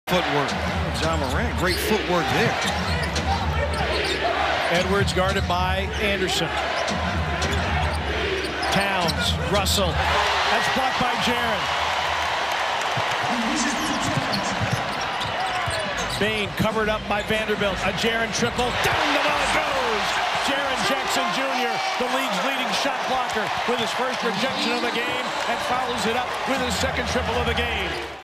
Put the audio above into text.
Footwork. Jaren, great footwork there. Edwards guarded by Anderson. Towns, Russell. That's blocked by Jaren. Bain covered up by Vanderbilt. A Jaren triple. Down the ball it goes. Jaren Jackson Jr., the league's leading shot blocker, with his first rejection of the game and follows it up with his second triple of the game.